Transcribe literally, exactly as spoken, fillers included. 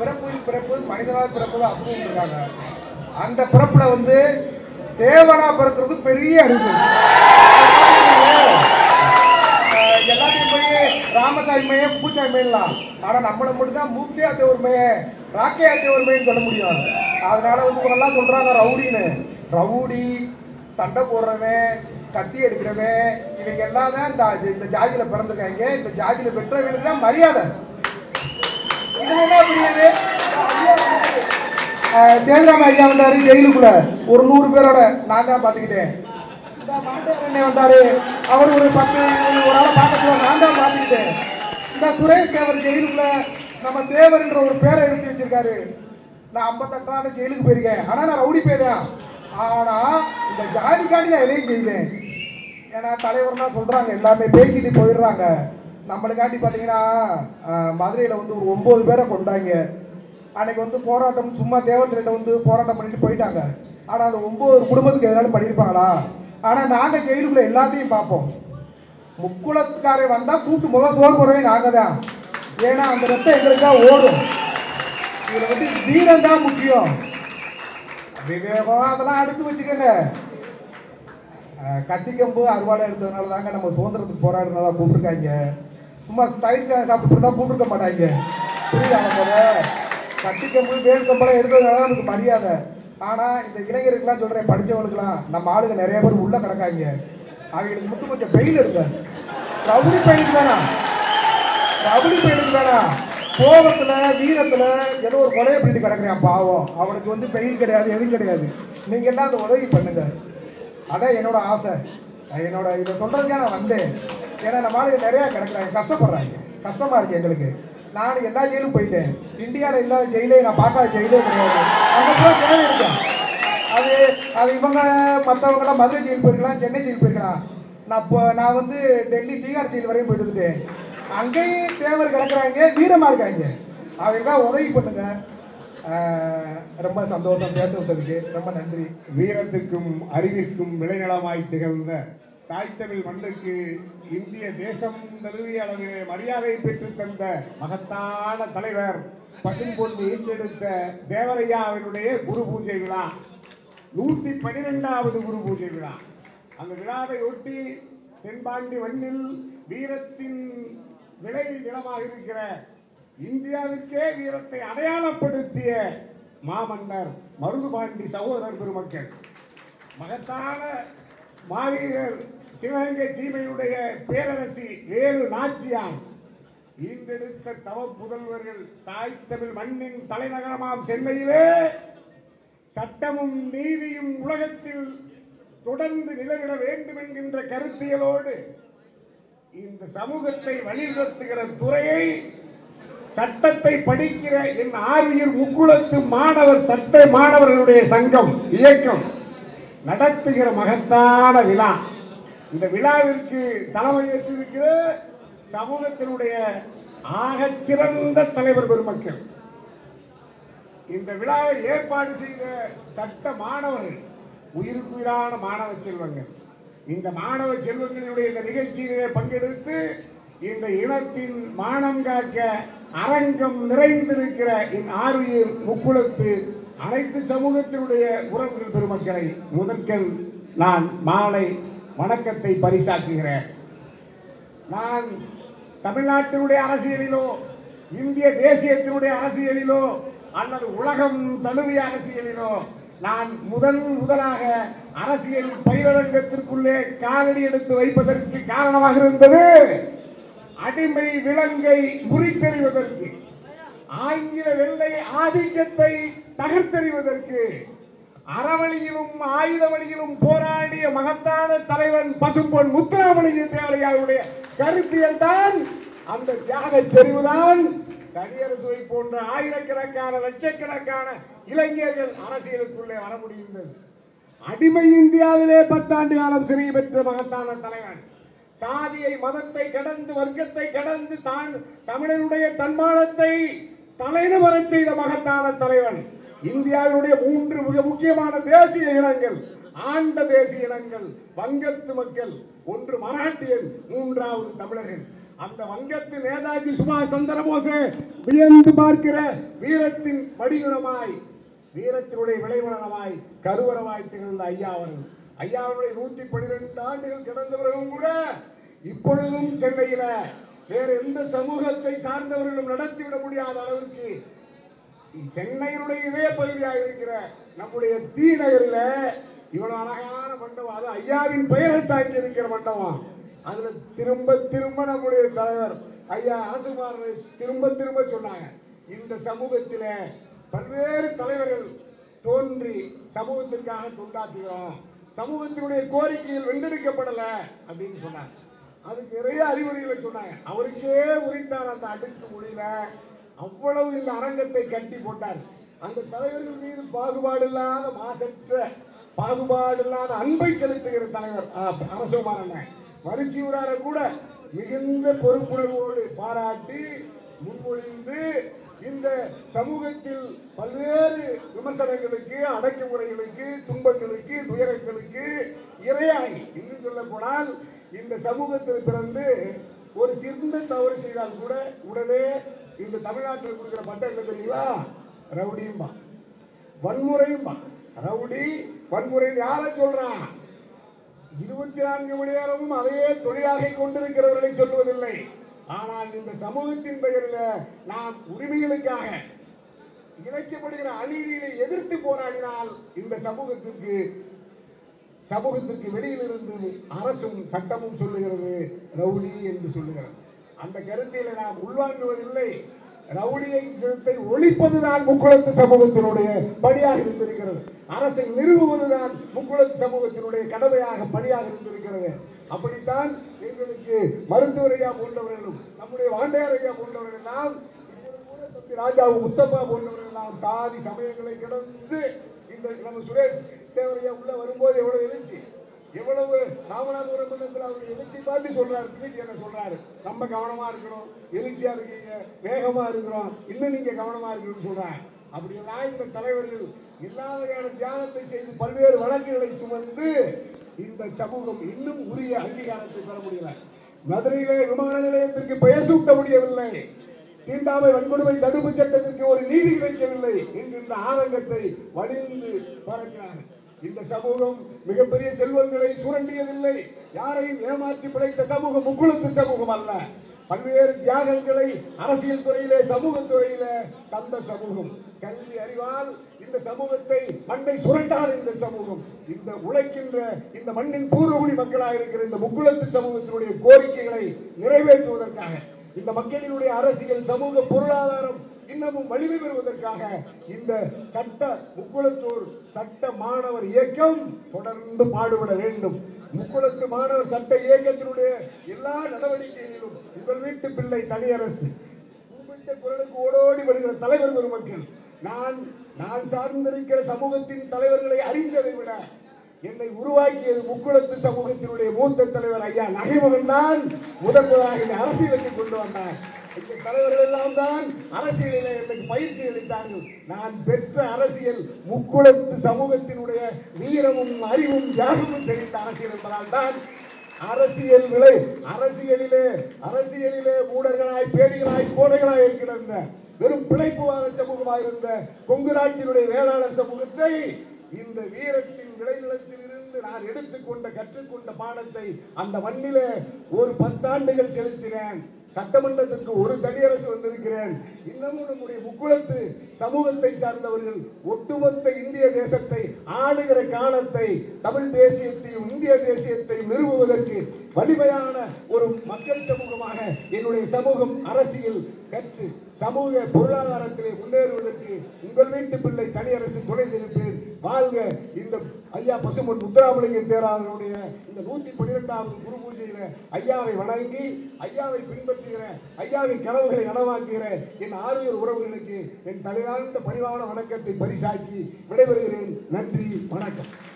பிறப்பில் பிறப்பு மனிதனால் பிறப்பு அப்படின்னு இருக்காங்க. அந்த பிறப்புல வந்து தேவனா பிறக்கிறது பெரிய அறிவு. எல்லாத்தையும் போய் ராமசாமிமையே பூச்சாமிலாம், ஆனா நம்மளை மட்டும்தான் மூக்கியா தேவருமையே ராக்கையா தேவருமைன்னு சொல்ல முடியும். அதனால வந்து எல்லாம் சொல்றாங்க ரவுடின்னு. ரவுடி, சண்டை போடுறவன், கத்தி எடுக்கிறவன், இவங்க எல்லாம் தான் இந்த ஜாதியில பிறந்திருக்காங்க. இந்த ஜாதியில பெற்றவங்களுக்கு தான் மரியாதை. இது என்ன புரியுது? தேவராம ஐயா வந்தாரு ஜெயிலுக்குள்ள ஒரு நூறு பேரோட, நான் தான் பாத்துக்கிட்டேன். இந்த வந்தாரு, அவர் ஒரு பத்து ஒரு ஆளை பார்க்கல, நான் தான் பாத்துக்கிட்டேன். இந்த சுரேஷ் தேவர் ஜெயிலுக்குள்ள நம்ம தேவர்ன்ற ஒரு பேரை எழுதி வச்சிருக்காரு. நான் ஐம்பத்தெட்டாவது ஜெயிலுக்கு போயிருக்கேன். ஆனா நான் ரவுடி போயிருக்கேன். ஆனா இந்த ஜாதிக்காண்டி நான் எதையும் செய்வேன். ஏன்னா தலைவர்னா சொல்றாங்க, எல்லாமே பேசிட்டு போயிடுறாங்க. நம்மளுக்காண்டி பார்த்தீங்கன்னா மதுரையில் வந்து ஒரு ஒன்பது பேரை கொண்டாங்க. அன்னைக்கு வந்து போராட்டம் சும்மா தேவத்திட்ட வந்து போராட்டம் பண்ணிட்டு போயிட்டாங்க. ஆனால் அந்த ஒன்பது குடும்பத்துக்கு எதனாலும் பண்ணியிருப்பாங்களா? ஆனால் நாங்கள் ஜெயிலுக்குள்ள எல்லாத்தையும் பார்ப்போம். முக்குளத்துக்காரர் வந்தால் கூட்டு முதல் சோறு போடுறவே நாங்கள் தான். ஏன்னா அந்த ரத்தம் எங்களுக்கு தான் ஓடும். இதில் வந்து வீரம் தான் முக்கியம். விவேகம் அதெல்லாம் அடுத்து வச்சுக்கோங்க. கட்டிக்கம்பு அறுவாடை எடுத்ததுனால தாங்க நம்ம சுதந்திரத்துக்கு போராடுறதுனால கூப்பிட்டுருக்காங்க. சும்மா ஸ்டைலுக்காக சாப்பிட்டு தான் கூப்பிட்டுருக்க மாட்டாங்க. புரியுதாங்க போல கட்டிக்கம்பு வேல் கம்பெல்லாம் எடுத்ததுனால நமக்கு மரியாதை. ஆனால் இந்த இளைஞருக்கெல்லாம் சொல்கிறேன், படித்தவங்களுக்குலாம் நம்ம ஆளுங்க நிறைய பேர் உள்ளே கிடக்காங்க. அவங்களுக்கு மட்டும் கொஞ்சம் பெயில் எடுங்க. ரவுடி பயிலுக்கு வேணாம், ரவுடி பயிலுக்கு வேணாம். கோபத்தில் வீரத்தில் ஏதோ ஒரு கொலையை பண்ணிட்டு கிடக்குறேன் பாவம். அவனுக்கு வந்து பெயில் கிடையாது, எதுவும் கிடையாது. நீங்கள் எல்லாம் அந்த உதவி பண்ணுங்க. அதான் என்னோட ஆசை. என்னோட இதை சொல்றதுக்காக நான் வந்தேன். ஏன்னா நம்ம ஆளுங்க நிறையா கிடக்குறாங்க, கஷ்டப்படுறாங்க, கஷ்டமா இருக்கு எங்களுக்கு. நான் எல்லா ஜெயிலும் போயிட்டேன். இந்தியாவில் இல்லாத ஜெயிலே நான் பார்க்காத ஜெயிலே கிடையாது. அங்கே கூட தேவை இருக்கேன். அது அது இவங்க மற்றவங்களாம் மதுரை ஜெயில் போயிருக்கலாம், சென்னை ஜெயில் போயிருக்கலாம். நான் இப்போ நான் வந்து டெல்லி தீகார் ஜெயில் வரையும் போயிட்டு வந்துட்டேன். அங்கேயும் தேவர் கிடக்குறாங்க, வீரமாக இருக்காங்க. அவங்க உதவி பண்ணுங்க. ரொம்ப சந்தோஷம் பேச விட்டதுக்கு ரொம்ப நன்றி. வீரத்துக்கும் அறிவிற்கும் விளைநிலமாய் திகழ்ந்த தாய் தமிழ் மண்ணுக்கு இந்திய தேசம் தழுவிய அளவிலே மரியாதை பெற்று தந்த மகத்தான தலைவர் பசும்பொன் ஈட்டெடுத்த தேவரையா அவருடைய குரு பூஜை விழா, நூற்றி பனிரெண்டாவது குரு பூஜை விழா. அந்த விழாவை ஒட்டி தென்பாண்டி மண்ணில் வீரத்தின் விளை நிலமாக இருக்கிற இந்தியாவுக்கே வீரத்தை அடையாளப்படுத்திய மாமன்னர் மருதுபாண்டி சகோதரர் பெருமக்கள், மகத்தான மாவீரர் சிவகங்கை சீமையுடைய பேரரசி வேலு நாச்சியார் ஈண்டெடுத்த தவ புதல்வர்கள் தாய் தமிழ் மண்ணின் தலைநகரமாம் சென்னையிலே சட்டமும் நீதியும் உலகத்தில் தொடர்ந்து நிலவிட வேண்டும் என்கின்ற கருத்தியலோடு இந்த சமூகத்தை வழிநடத்துகிற துறையை, சட்டத்தை படிக்கிற என் ஆரியர் முக்குளத்து மாணவர் சட்ட மாணவர்களுடைய சங்கம் இயக்கம் நடத்துகிற மகத்தான விழா. இந்த விழாவிற்கு தலைமையேற்றிருக்கிற சமூகத்தினுடைய ஆகச் சிறந்த தலைவர் பெருமக்கள், இந்த விழாவை ஏற்பாடு செய்த சட்ட மாணவர்கள், உயிருக்குயிரான மாணவ செல்வங்கள், இந்த மாணவ செல்வங்களுடைய இந்த நிகழ்ச்சியிலே பங்கெடுத்து இந்த இனத்தின் மானம் காக்க அரங்கம் நிறைந்திருக்கிற என் ஆரியர் முக்குளத்து அனைத்து சமூகத்தினுடைய உறவுகள் பெருமக்களை முதற்கண் நான் மாலை வணக்கத்தை பரிசாக்குகிறேன். நான் தமிழ்நாட்டினுடைய அரசியலிலோ இந்திய தேசியத்தினுடைய அரசியலிலோ அல்லது உலகம் தழுவிய அரசியலிலோ நான் முதல் முதலாக அரசியல் பயிரரங்கத்திற்குள்ளே காலடி எடுத்து வைப்பதற்கு காரணமாக இருந்தது அடிமை விலங்கை முறித்தெறிவதற்கு, ஆங்கில வெள்ளை ஆதிக்கத்தை தகர்த்தெறிவதற்கு அறவழியிலும் ஆயுத வழியிலும் போராடிய மகத்தான தலைவன் பசும்பொன் முத்துராமலிங்க தேவரையாவுடைய கருத்தியல் தான், அந்த தியாக செறிவுதான் தனியரசை போன்ற ஆயிரக்கணக்கான லட்சக்கணக்கான இளைஞர்கள் அரசியலுக்குள்ளே வர முடிந்தது. அடிமை இந்தியாவிலே பத்தாண்டு காலம் சிறை பெற்ற மகத்தான தலைவன், சாதியை மதத்தை கடந்து வர்க்கத்தை கடந்து தான் தமிழனுடைய தன்மானத்தை தலைநிவர செய்த மகத்தான தலைவன். இந்தியாவுடைய மூன்று மிக முக்கியமான தேசிய இனங்கள், ஆண்ட தேசிய இனங்கள், வங்கத்து மக்கள், ஒன்று மராட்டியன், மூன்றாவது தமிழர்கள். அந்த வங்கத்து நேதாஜி சுபாஷ் சந்திரபோஸ் வியந்து பார்க்கிற வீரத்தின் வடிவமாய் வீரத்தினுடைய விளைவனமாய் கருவரமாய் திகழ்ந்த ஐயா அவர்கள். ஐயாவுடைய நூற்றி பனிரெண்டு ஆண்டுகள் கிடந்தவர்களும் கூட இப்பொழுதும் சென்னையில வேற எந்த சமூகத்தை சார்ந்தவர்களும் நடத்திவிட முடியாத அளவுக்கு சென்னையினுடைய இதே பகுதியாக இருக்கிற நம்முடைய தி நகரில் இவ்வளவு அழகான மண்டபம், அது ஐயாவின் பெயரை தாங்கி இருக்கிற மண்டபம். அதுல திரும்ப திரும்ப நம்முடைய தலைவர் ஐயா அரசுமார் திரும்ப திரும்ப சொன்னாங்க, இந்த சமூகத்தில பல்வேறு தலைவர்கள் தோன்றி சமூகத்திற்காக தொண்டாற்றுகிறோம், சமூகத்தினுடைய கோரிக்கைகள் வென்றெடுக்கப்படல அப்படின்னு சொன்னாங்க. அதுக்கு நிறைய அறிவுரைகளை சொன்னாங்க. அவருக்கே உரித்தார் அந்த அடுக்கு மொழியில அவ்வளவு இந்த அரங்கத்தை கட்டி போட்டார். அந்த தலைவர்கள் மீது பாகுபாடு இல்லாத மாசற்ற பாகுபாடு இல்லாத அன்பை செலுத்துகிற தலைவர் அரசுமாரன். மருத்துவரார கூட மிகுந்த பொறுப்புணர்வோடு பாராட்டி முன்மொழிந்து இந்த சமூகத்தில் பல்வேறு விமர்சனங்களுக்கு, அடக்குமுறைகளுக்கு, துன்பங்களுக்கு, துயரங்களுக்கு இரையாகி இன்னும் சொல்ல போனால் இந்த சமூகத்தில் பிறந்து ஒரு சிறந்த தவறு செய்தால் கூட உடனே இந்த தமிழ்நாட்டில் கொடுக்கிற பட்டம் என்ன தெரியுங்களா? ரவுடியும்பா, வன்முறையும்பா. ரவுடி வன்முறை யாரை சொல்றான்? இருபத்தி நான்கு மணி நேரமும் அதையே தொழிலாக கொண்டிருக்கிறவர்களை சொல்வதில்லை. ஆனால் இந்த சமூகத்தின் பெயரில் நாம் உரிமைகளுக்காக இணைக்கப்படுகிற அநீதியை எதிர்த்து போராடினால் இந்த சமூகத்திற்கு சமூகத்திற்கு வெளியில் இருந்து அரசும் சட்டமும் சொல்லுகிறது ரவுடி என்று சொல்லுகிறது. அந்த கருத்தில நாம் உள்வாங்குவதில்லை. ரவுடியை சிறுத்தை ஒழிப்பதுதான் முக்குளத்து சமூகத்தினுடைய பணியாக இருந்திருக்கிறது. அரசை நிறுவுவதுதான் முக்குளத்து சமூகத்தினுடைய கடமையாக பணியாக இருந்திருக்கிறது. அப்படித்தான் எங்களுக்கு மருத்துவர் ஐயா போன்றவர்களும் நம்முடைய வாண்டையார் ஐயா போன்றவர்கள் எல்லாம் ராஜாவு முத்தப்பா போன்றவர்கள் எல்லாம் சாதி சமயங்களை கடந்து இந்த நம்ம சுரேஷ் தேவரையா உள்ள வரும்போது எவ்வளவு எழுச்சி, எவ்வளவு ராமநாதபுரம் மண்டலத்தில் அவர் எழுச்சி பார்த்து சொல்றாரு, என்ன சொல்றாரு, நம்ம கவனமா இருக்கிறோம், எழுச்சியா இருக்கீங்க, வேகமா இருக்கிறோம், இன்னும் நீங்க கவனமா இருக்கணும்னு சொல்றாங்க. அப்படியெல்லாம் இந்த தலைவர்கள் எல்லா வகையான தியாகத்தை செய்து பல்வேறு வழக்குகளை சுமந்து இந்த சமூகம் இன்னும் உரிய அங்கீகாரத்தை பெற முடியல. மதுரையிலே விமான நிலையத்திற்கு பெயர் சூட்ட முடியவில்லை. தீண்டாமை வன்கொடுமை தடுப்பு சட்டத்திற்கு ஒரு நீதி கிடைக்கவில்லை என்கின்ற ஆதங்கத்தை வலிந்து பறக்கிறார்கள். இந்த சமூகம் மிகப்பெரிய செல்வங்களை சுரண்டியதில்லை. யாரையும் ஏமாற்றி பிழைத்த சமூகம் முக்குளத்து சமூகம் அல்ல. பல்வேறு தியாகங்களை அரசியல் துறையிலே, சமூக துறையிலே தந்த சமூகம். கல்வி அறிவால் இந்த சமூகத்தை மண்ணை சுரண்டார் இந்த சமூகம். இந்த உழைக்கின்ற இந்த மண்ணின் பூர்வகுடி மக்களாக இருக்கிற இந்த முக்குளத்து சமூகத்தினுடைய கோரிக்கைகளை நிறைவேற்றுவதற்காக, இந்த மக்களினுடைய அரசியல், சமூக, பொருளாதாரம் இன்னமும் வலிமை பெறுவதற்காக இந்த சட்ட முக்குளத்தூர் சட்ட மாணவர் இயக்கம் தொடர்ந்து பாடுபட வேண்டும். முக்குளத்து மாணவர் சட்ட இயக்கத்தினுடைய எல்லா நடவடிக்கைகளிலும் உங்கள் வீட்டு பிள்ளை தனியரசு குறிப்பிட்ட குரலுக்கு ஓடோடி வருகிற தலைவர் பெருமக்கள், நான் நான் சார்ந்திருக்கிற சமூகத்தின் தலைவர்களை அறிந்ததை விட என்னை உருவாக்கியது முக்குளத்து சமூகத்தினுடைய மூத்த தலைவர் ஐயா நகைமகன் தான் முதன் முதலாக இந்த அரசியலுக்கு கொண்டு வந்தார். இந்த தலைவர்கள் எல்லாம் தான் அரசியலில் எனக்கு பயிற்சி அளித்தார்கள். நான் பெற்ற அரசியல் முக்குளத்து சமூகத்தினுடைய வீரமும் அறிவும் தியாகமும் தெரிந்த அரசியல் என்பதால் தான் அரசியல் விலை அரசியலிலே அரசியலிலே மூடர்களாய், பேடிகளாய், கோடைகளாய் கிடந்த வெறும் பிழைப்புவாத சமூகமாக இருந்த கொங்கு நாட்டினுடைய வேளாளர் சமூகத்தை இந்த வீரத்தின் விளைநிலத்தில் இருந்து நான் எடுத்துக்கொண்ட கற்றுக்கொண்ட பாடத்தை அந்த மண்ணிலே ஒரு பத்தாண்டுகள் செலுத்தினேன். சட்டமன்றத்திற்கு ஒரு தனியரசு வந்திருக்கிறேன். இன்னமும் நம்முடைய முக்குளத்து சமூகத்தை சார்ந்தவர்கள் ஒட்டுமொத்த இந்திய தேசத்தை ஆளுகிற காலத்தை, தமிழ் தேசியத்தையும் இந்திய தேசியத்தையும் நிறுவுவதற்கு வலிமையான ஒரு மக்கள் சமூகமாக என்னுடைய சமூகம் அரசியல் கற்று சமூக பொருளாதாரத்திலே முன்னேறுவதற்கு உங்கள் வீட்டு பிள்ளை தனியரசு துணை நிற்பேன். வாழ்க. இந்த ஐயா பசுமன் முத்துராமலிங்க தேராளருடைய இந்த நூற்றி பன்னிரெண்டாவது குரு பூஜையில ஐயாவை வணங்கி ஐயாவை பின்பற்றுகிற, ஐயாவின் கனவுகளை நனவாக்குகிற என் ஆறுவர் உறவுகளுக்கு என் தலையாழ்ந்த பணிவான வணக்கத்தை பரிசாக்கி விடைபெறுகிறேன். நன்றி, வணக்கம்.